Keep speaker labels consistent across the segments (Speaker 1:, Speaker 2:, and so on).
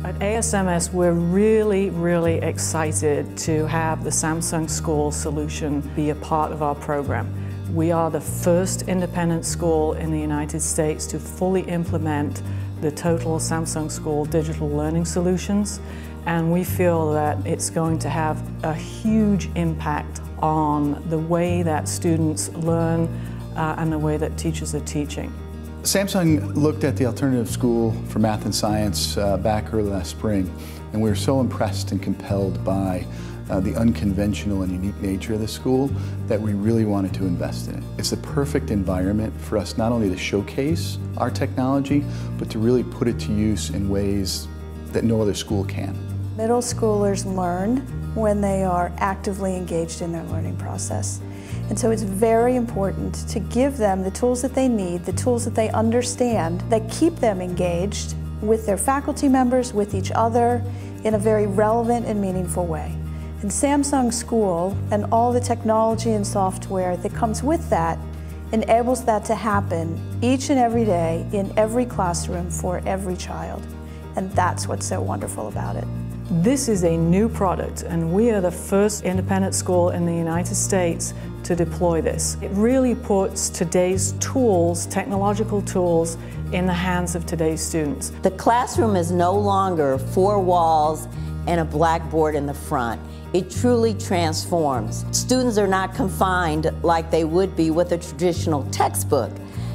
Speaker 1: At ASMS, we're really excited to have the Samsung School solution be a part of our program. We are the first independent school in the United States to fully implement the total Samsung School digital learning solutions, and we feel that it's going to have a huge impact on the way that students learn and the way that teachers are teaching.
Speaker 2: Samsung looked at the alternative school for math and science back early last spring, and we were so impressed and compelled by the unconventional and unique nature of the school that we really wanted to invest in it. It's the perfect environment for us not only to showcase our technology, but to really put it to use in ways that no other school can.
Speaker 3: Middle schoolers learn when they are actively engaged in their learning process. And so it's very important to give them the tools that they need, the tools that they understand, that keep them engaged with their faculty members, with each other, in a very relevant and meaningful way. And Samsung School and all the technology and software that comes with that enables that to happen each and every day in every classroom for every child. And that's what's so wonderful about it.
Speaker 1: This is a new product, and we are the first independent school in the United States to deploy this. It really puts today's tools, technological tools, in the hands of today's students.
Speaker 4: The classroom is no longer four walls and a blackboard in the front. It truly transforms. Students are not confined like they would be with a traditional textbook.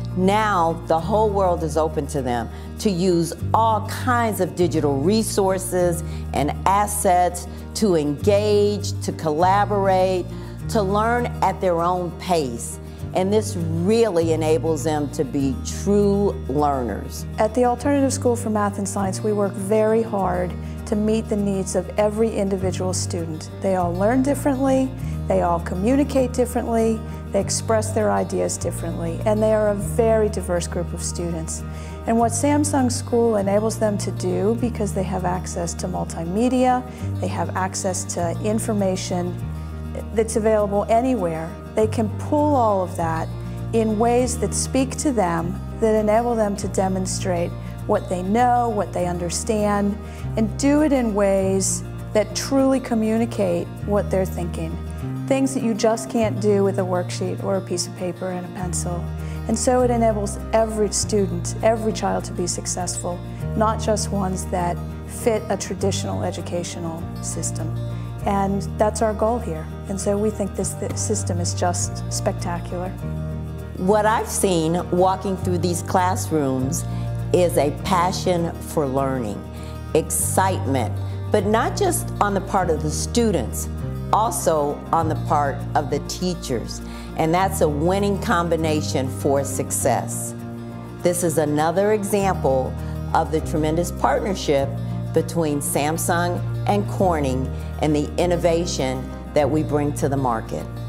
Speaker 4: Now the whole world is open to them to use all kinds of digital resources and assets to engage, to collaborate, to learn at their own pace. And this really enables them to be true learners.
Speaker 3: At the Alternative School for Math and Science, we work very hard to meet the needs of every individual student. They all learn differently, they all communicate differently, they express their ideas differently, and they are a very diverse group of students. And what Samsung School enables them to do, because they have access to multimedia, they have access to information that's available anywhere, they can pull all of that in ways that speak to them, that enable them to demonstrate what they know, what they understand, and do it in ways that truly communicate what they're thinking. Things that you just can't do with a worksheet or a piece of paper and a pencil. And so it enables every student, every child to be successful, not just ones that fit a traditional educational system. And that's our goal here. And so we think this system is just spectacular.
Speaker 4: What I've seen walking through these classrooms is a passion for learning, excitement, but not just on the part of the students, also on the part of the teachers. And that's a winning combination for success. This is another example of the tremendous partnership between Samsung and Corning and the innovation that we bring to the market.